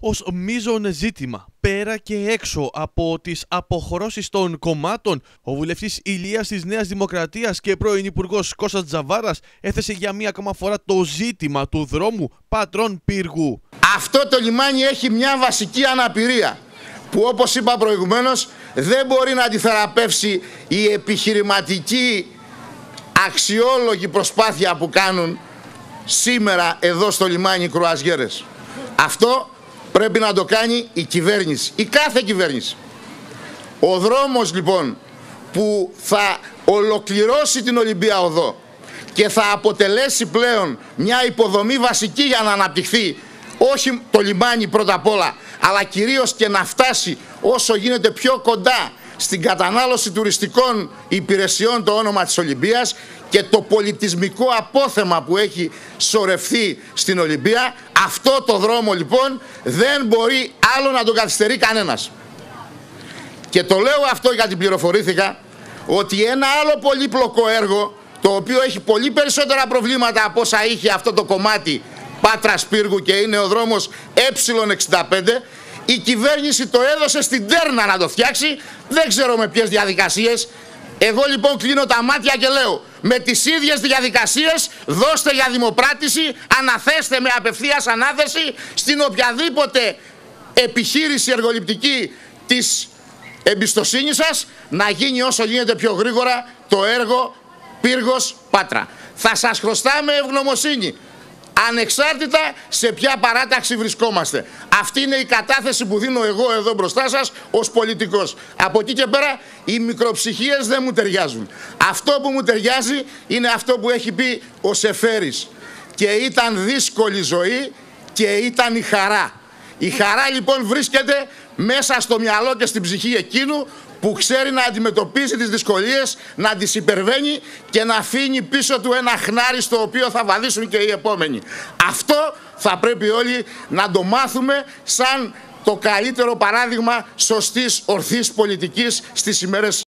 ως μείζον ζήτημα, πέρα και έξω από τις αποχρώσεις των κομμάτων, ο βουλευτής Ηλίας της Νέας Δημοκρατίας και πρώην Υπουργός Κώστας Τζαβάρας έθεσε για μία ακόμα φορά το ζήτημα του δρόμου Πατρών-Πύργου. Αυτό το λιμάνι έχει μια βασική αναπηρία που, όπως είπα προηγουμένως, δεν μπορεί να αντιθεραπεύσει η επιχειρηματική αξιόλογη προσπάθεια που κάνουν σήμερα εδώ στο λιμάνι κρουαζιέρες. Αυτό πρέπει να το κάνει η κυβέρνηση, η κάθε κυβέρνηση. Ο δρόμος λοιπόν που θα ολοκληρώσει την Ολυμπία Οδό και θα αποτελέσει πλέον μια υποδομή βασική για να αναπτυχθεί όχι το λιμάνι πρώτα απ' όλα, αλλά κυρίως και να φτάσει όσο γίνεται πιο κοντά στην κατανάλωση τουριστικών υπηρεσιών το όνομα της Ολυμπίας και το πολιτισμικό απόθεμα που έχει σωρευθεί στην Ολυμπία. Αυτό το δρόμο λοιπόν δεν μπορεί άλλο να τον καθυστερεί κανένας. Και το λέω αυτό γιατί πληροφορήθηκα ότι ένα άλλο πολύπλοκο έργο, το οποίο έχει πολύ περισσότερα προβλήματα από όσα είχε αυτό το κομμάτι Πάτρας Πύργου και είναι ο δρόμος Ε65, η κυβέρνηση το έδωσε στην Τέρνα να το φτιάξει, δεν ξέρω με ποιες διαδικασίες. Εγώ λοιπόν κλείνω τα μάτια και λέω, με τις ίδιες διαδικασίες δώστε για δημοπράτηση, αναθέστε με απευθείας ανάθεση στην οποιαδήποτε επιχείρηση εργοληπτική της εμπιστοσύνης σας να γίνει όσο γίνεται πιο γρήγορα το έργο Πύργος Πάτρα. Θα σας χρωστάμε ευγνωμοσύνη, ανεξάρτητα σε ποια παράταξη βρισκόμαστε. Αυτή είναι η κατάθεση που δίνω εγώ εδώ μπροστά σας ως πολιτικός. Από εκεί και πέρα οι μικροψυχίες δεν μου ταιριάζουν. Αυτό που μου ταιριάζει είναι αυτό που έχει πει ο Σεφέρης. Και ήταν δύσκολη ζωή και ήταν η χαρά. Η χαρά λοιπόν βρίσκεται μέσα στο μυαλό και στην ψυχή εκείνου που ξέρει να αντιμετωπίζει τις δυσκολίες, να τις υπερβαίνει και να αφήνει πίσω του ένα χνάρι στο οποίο θα βαδίσουν και οι επόμενοι. Αυτό θα πρέπει όλοι να το μάθουμε σαν το καλύτερο παράδειγμα σωστής, ορθής πολιτικής στις ημέρες